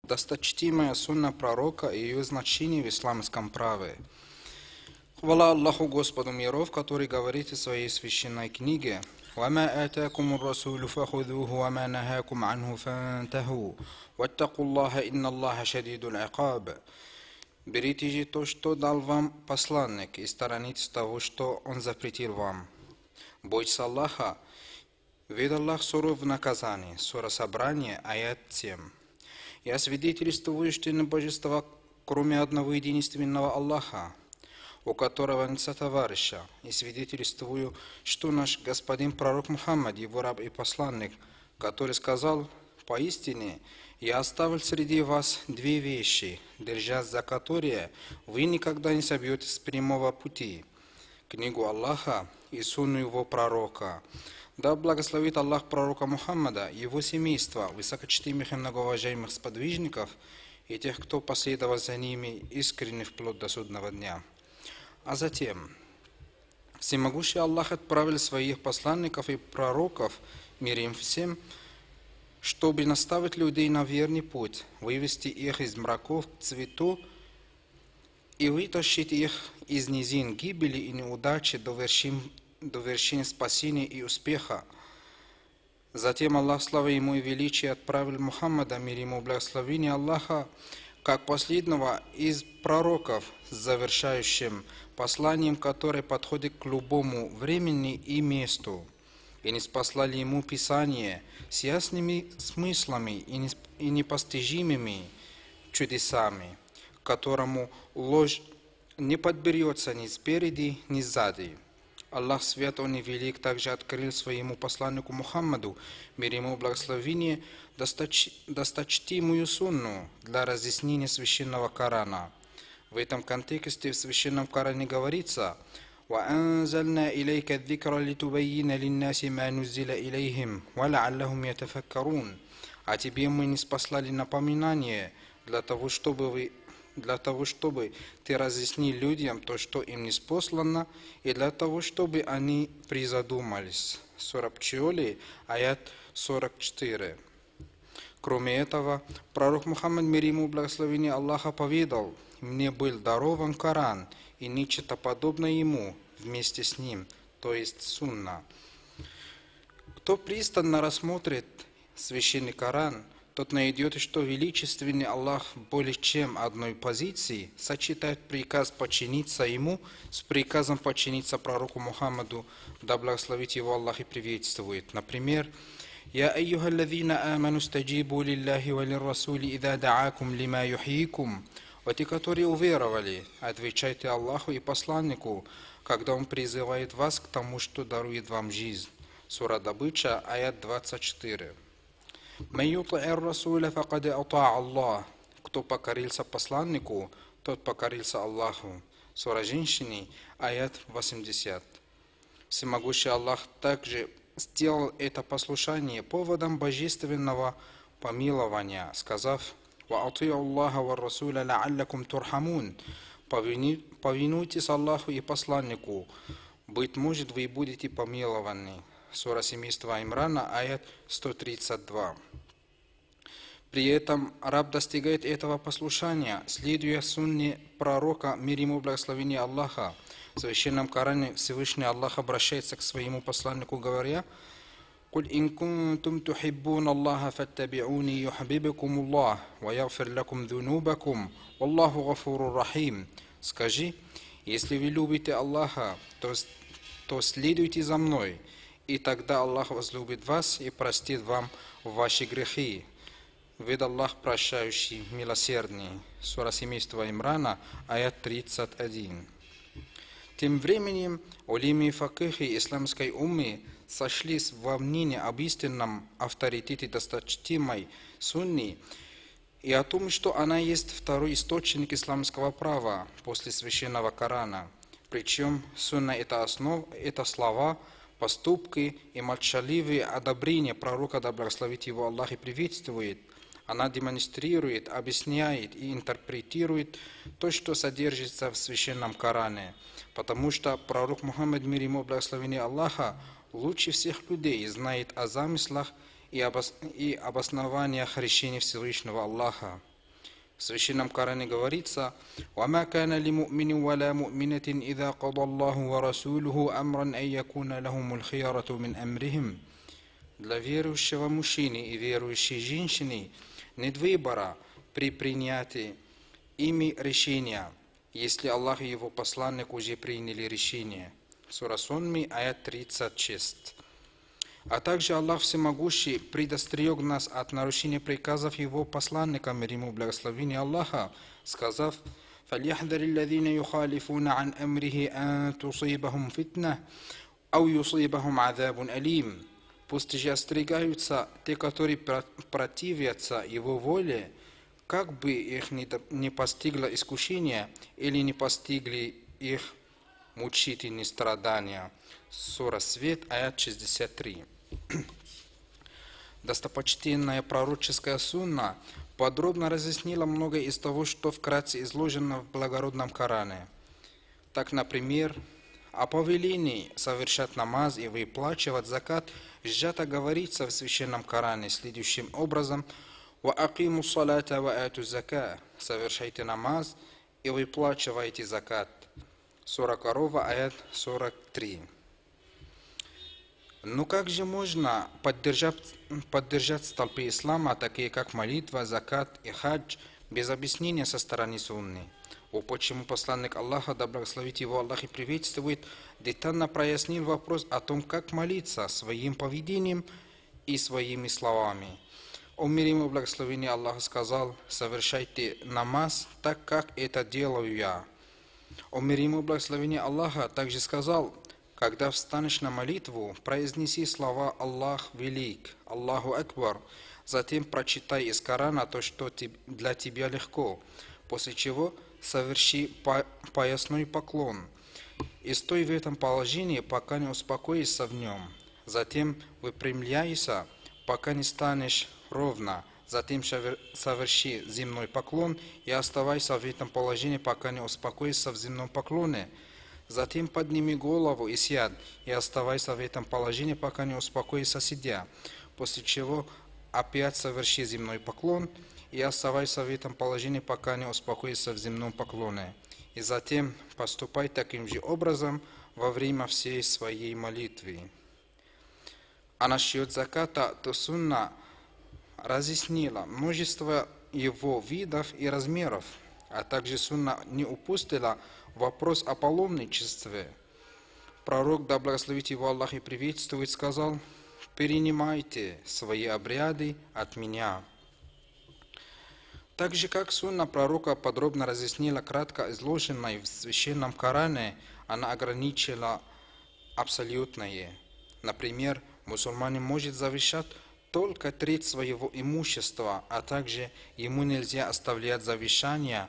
Досточтимая сунна пророка и ее значение в исламском праве. Хвала Аллаху Господу миров, который говорит в своей священной книге: «Вама атакуму расулю фахудуху, вама нахакум анху фантаху, ваттаку Аллаха, инна Аллаха шадидул акаб». Берите же то, что дал вам посланник, и сторонитесь того, что он запретил вам. Бойтесь Аллаха, ведь Аллах суров в наказании. Сура Собрание, аят 7. Я свидетельствую, что на божества, кроме одного единственного Аллаха, у которого нет сотоварища, и свидетельствую, что наш господин пророк Мухаммад, его раб и посланник, который сказал: «Поистине, я оставил среди вас две вещи, держась за которые вы никогда не собьетесь с прямого пути: книгу Аллаха и сунну его пророка». Да благословит Аллах пророка Мухаммада, его семейство, высокочтимых и многоуважаемых сподвижников и тех, кто последовал за ними искренне вплоть до судного дня. А затем, всемогущий Аллах отправил своих посланников и пророков, мир им всем, чтобы наставить людей на верный путь, вывести их из мраков к цвету и вытащить их из низин гибели и неудачи до вершин спасения и успеха. Затем Аллах, слава ему и величие, отправил Мухаммада, мир ему, благословение Аллаха, как последнего из пророков, с завершающим посланием, которое подходит к любому времени и месту. И ниспослали ему Писание с ясными смыслами и непостижимыми чудесами, к которому ложь не подберется ни спереди, ни сзади. Аллах свят, он и велик, также открыл своему посланнику Мухаммаду, мир ему, благословение, досточтимую сунну для разъяснения священного Корана. В этом контексте в священном Коране говорится: وَأَنزَلْنَا إِلَيْكَ الذِّكْرَ لِتُبَيِّنَ لِلنَّاسِ مَا نُزِّلَ إِلَيْهِمْ وَلَعَلَّهُمْ يَتَفَكَّرُونَ. А тебе мы ниспослали напоминание для того, чтобы ты разъяснил людям то, что им ниспослано, и для того, чтобы они призадумались. Сура Пчелы, аят 44. Кроме этого, пророк Мухаммад, мир ему, благословение Аллаха, поведал: «Мне был дарован Коран и нечто подобное ему вместе с ним, то есть сунна». Кто пристально рассмотрит священный Коран, тот найдет, что величественный Аллах в более чем одной позиции сочетает приказ подчиниться ему с приказом подчиниться пророку Мухаммаду, да благословит его Аллах и приветствует. Например: «Я айюхаллазина аману стаджибу лиллахи ва лиррасули ида даакум лима юхийкум». «О те, которые уверовали, отвечайте Аллаху и посланнику, когда он призывает вас к тому, что дарует вам жизнь». Сура Добыча, аят 24. Кто покорился посланнику, тот покорился Аллаху. Сура Женщины, аят 80. Всемогущий Аллах также сделал это послушание поводом божественного помилования, сказав: «Ва'ати'у Аллаха ва расуля ла'аллакум турхамун». Повинуйтесь Аллаху и посланнику, быть может, вы будете помилованы. Сура семейства Имрана, аят 132. При этом раб достигает этого послушания, следуя сунне пророка, мир ему, благословение Аллаха. В священном Коране Всевышний Аллах обращается к своему посланнику, говоря: «Куль ин кунтум тухиббун Аллаха фаттаби'уни юхбибикум Аллах, ва ягфир лакум дзунубакум, валлаху гафурур рахим». Скажи: если вы любите Аллаха, то следуйте за мной, и тогда Аллах возлюбит вас и простит вам ваши грехи. Ведь Аллах прощающий, милосердный. Сура семейства Имрана, аят 31. Тем временем улемы и факихи исламской уммы сошлись во мнении об истинном авторитете досточтимой сунны и о том, что она есть второй источник исламского права после священного Корана. Причем сунна это слова, поступки и молчаливые одобрения пророка, да благословит его Аллах и приветствует. Она демонстрирует, объясняет и интерпретирует то, что содержится в священном Коране, потому что пророк Мухаммад, мир ему, благословение Аллаха, лучше всех людей знает о замыслах и обоснованиях решения Всевышнего Аллаха. В Священном Коране говорится: «Вама кана ли му'мини валя му'минатин иза када Аллаху ва расулуху амран ай якуна лахумул хиярату мин амрихим». Для верующего мужчины и верующей женщины нет выбора при принятии ими решения, если Аллах и Его посланник уже приняли решение. Сура Сонми, аят 36. А также Аллах Всемогущий предостерег нас от нарушения приказов Его посланника, мир ему благословение Аллаха, сказав: «Фальяхдари аллазина юхалифуна ан амрихи ан тусибахум фитна, ау юсибахум азабун алим». Пусть же остерегаются те, которые противятся Его воле, как бы их не постигло искушение или не постигли их мучительные страдания. Сура Свет, аят 63. Достопочтенная пророческая сунна подробно разъяснила многое из того, что вкратце изложено в благородном Коране. Так, например, о повелении совершать намаз и выплачивать закат сжато говорится в Священном Коране следующим образом: «Ва акиму салата ва ату зака». Совершайте намаз и выплачивайте закат. Сура Корова, аят 43. Но как же можно поддержать столпы ислама, такие как молитва, закат и хадж, без объяснения со стороны сунны? Почему посланник Аллаха, да благословит его Аллах и приветствует, детально прояснил вопрос о том, как молиться своим поведением и своими словами. О мир ему благословение Аллаха сказал: «Совершайте намаз так, как это делаю я». О мир ему благословение Аллаха также сказал: «Когда встанешь на молитву, произнеси слова «Аллах велик», «Аллаху Акбар», затем прочитай из Корана то, что для тебя легко, после чего соверши поясной поклон и стой в этом положении, пока не успокоишься в нем. Затем выпрямляйся, пока не станешь ровно. Затем соверши земной поклон и оставайся в этом положении, пока не успокоишься в земном поклоне. Затем подними голову и сядь, и оставайся в этом положении, пока не успокоишься сидя. После чего опять соверши земной поклон и оставайся в этом положении, пока не успокоишься в земном поклоне. И затем поступай таким же образом во время всей своей молитвы». А насчет заката, то сунна разъяснила множество его видов и размеров, а также сунна не упустила вопрос о паломничестве. Пророк, да благословит его Аллах и приветствует, сказал: «Перенимайте свои обряды от меня». Так же, как сунна пророка подробно разъяснила кратко изложенное в Священном Коране, она ограничила абсолютное. Например, мусульманин может завещать только треть своего имущества, а также ему нельзя оставлять завещание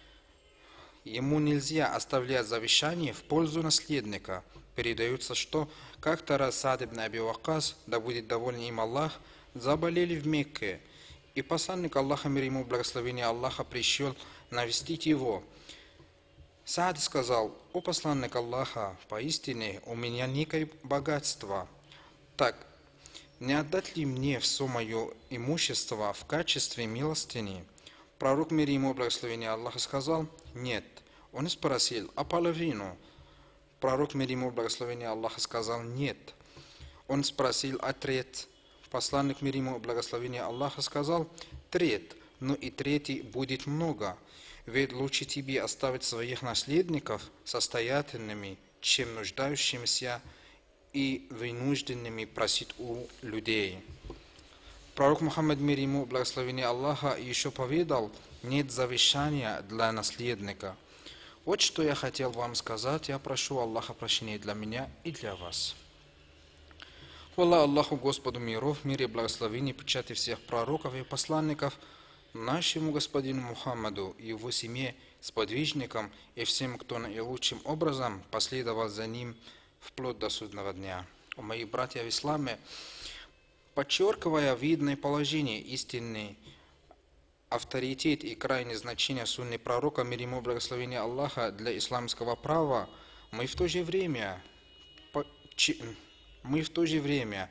в пользу наследника. Передается, что как-то раз Саад ибн Аби Ваккас, да будет доволен им Аллах, заболели в Мекке, и посланник Аллаха, мир ему благословение Аллаха, пришел навестить его. Саад сказал: «О посланник Аллаха, поистине у меня некое богатство. Так, не отдать ли мне все мое имущество в качестве милостыни?» Пророк, мир ему благословение Аллаха, сказал: «Нет». Он спросил: «А половину?» Пророк, мир ему благословение Аллаха, сказал: «Нет». Он спросил: «А треть?» Посланник, мир ему благословение Аллаха, сказал: «Треть, но и третий будет много. Ведь лучше тебе оставить своих наследников состоятельными, чем нуждающимися и вынужденными просить у людей». Пророк Мухаммад, мир ему благословение Аллаха, еще поведал: «Нет завещания для наследника». Вот что я хотел вам сказать. Я прошу Аллаха прощения для меня и для вас. Хвала Аллаху, Господу миров, мир и благословение, печати всех пророков и посланников, нашему господину Мухаммаду и его семье, сподвижникам и всем, кто наилучшим образом последовал за ним вплоть до судного дня. О мои братья в исламе, подчеркивая видное положение, истинный авторитет и крайнее значение сунны пророка, мир ему благословение Аллаха, для исламского права, мы в то же время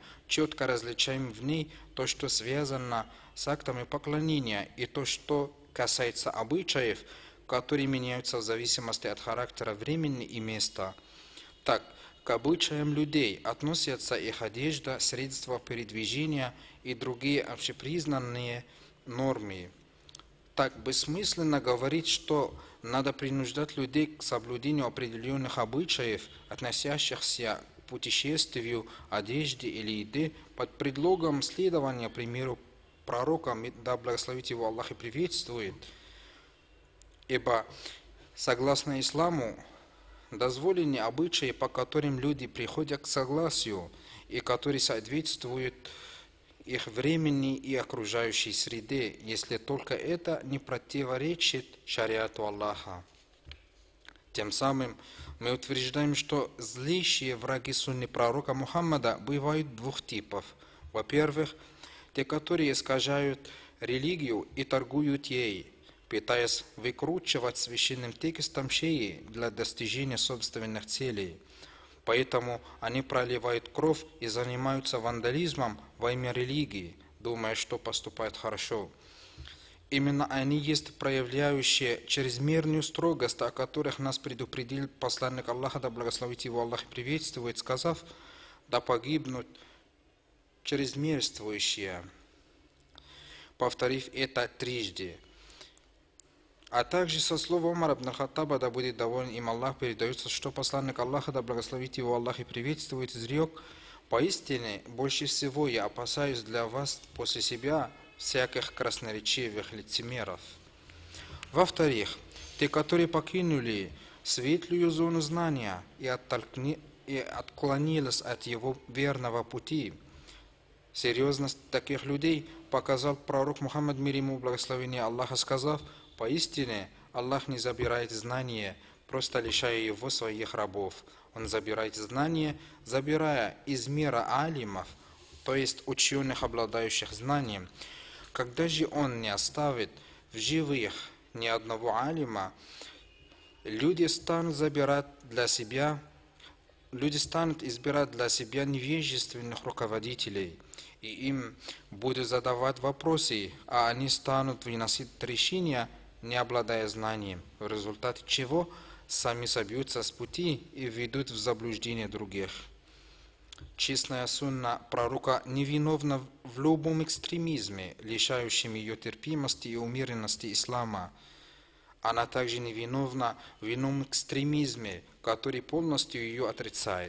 четко различаем в ней то, что связано с актами поклонения, и то, что касается обычаев, которые меняются в зависимости от характера времени и места, так к обычаям людей относятся их одежда, средства передвижения и другие общепризнанные нормы. Так бессмысленно говорить, что надо принуждать людей к соблюдению определенных обычаев, относящихся к путешествию, одежде или еде, под предлогом следования примеру пророка, да благословит его Аллах и приветствует. Ибо, согласно исламу, дозволены обычаи, по которым люди приходят к согласию и которые соответствуют их времени и окружающей среде, если только это не противоречит шариату Аллаха. Тем самым мы утверждаем, что злейшие враги сунны пророка Мухаммада бывают двух типов. Во-первых, те, которые искажают религию и торгуют ей, пытаясь выкручивать священным текстом шеи для достижения собственных целей. Поэтому они проливают кровь и занимаются вандализмом во имя религии, думая, что поступают хорошо. Именно они есть проявляющие чрезмерную строгость, о которых нас предупредил посланник Аллаха, да благословит его Аллах и приветствует, сказав: да погибнут чрезмерствующие, повторив это трижды. А также со слов Умара ибн Хаттаба, да будет доволен им Аллах, передается, что посланник Аллаха, да благословит его Аллах и приветствует, изрек: поистине, больше всего я опасаюсь для вас после себя всяких красноречивых лицемеров. Во-вторых, те, которые покинули светлую зону знания и отклонились от его верного пути. Серьезность таких людей показал пророк Мухаммад, мир ему, благословение Аллаха, сказав: поистине, Аллах не забирает знания, просто лишая его своих рабов. Он забирает знания, забирая из мира алимов, то есть ученых, обладающих знанием. Когда же он не оставит в живых ни одного алима, люди станут избирать для себя невежественных руководителей, и им будут задавать вопросы, а они станут выносить решения, не обладая знанием, в результате чего сами собьются с пути и ведут в заблуждение других. Честная сунна пророка невиновна в любом экстремизме, лишающем ее терпимости и умеренности ислама. Она также невиновна в ином экстремизме, который полностью ее отрицает.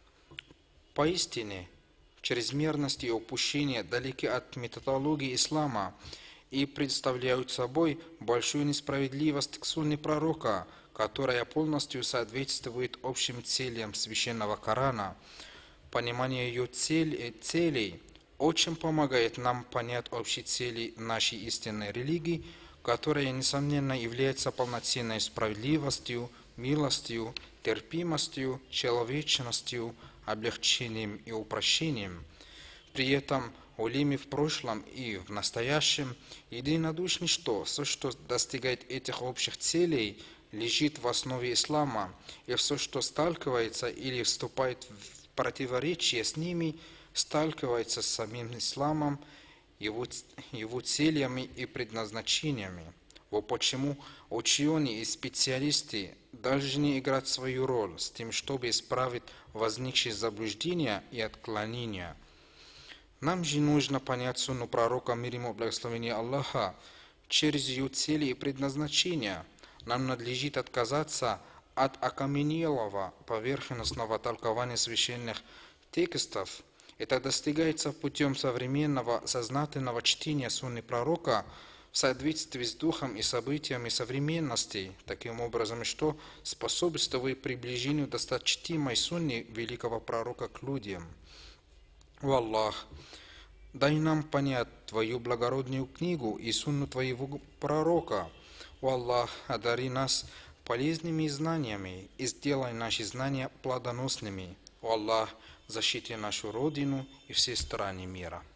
Поистине, чрезмерность и упущение далеки от методологии ислама и представляют собой большую несправедливость к сунне пророка, которая полностью соответствует общим целям священного Корана. Понимание ее целей очень помогает нам понять общие цели нашей истинной религии, которая, несомненно, является полноценной справедливостью, милостью, терпимостью, человечностью, облегчением и упрощением. При этом улемы в прошлом и в настоящем единодушны, что все, что достигает этих общих целей, лежит в основе ислама, и все, что сталкивается или вступает в противоречие с ними, сталкивается с самим исламом, его целями и предназначениями. Вот почему ученые и специалисты должны играть свою роль с тем, чтобы исправить возникшие заблуждения и отклонения. Нам же нужно понять сунну пророка, мир ему, благословение Аллаха, через ее цели и предназначения. Нам надлежит отказаться от окаменелого поверхностного толкования священных текстов. Это достигается путем современного сознательного чтения сунны пророка в соответствии с духом и событиями современности, таким образом, что способствует приближению досточтимой сунны великого пророка к людям. О Аллах, дай нам понять Твою благородную книгу и сунну Твоего пророка. О Аллах, одари нас полезными знаниями и сделай наши знания плодоносными. О Аллах, защити нашу родину и все страны мира.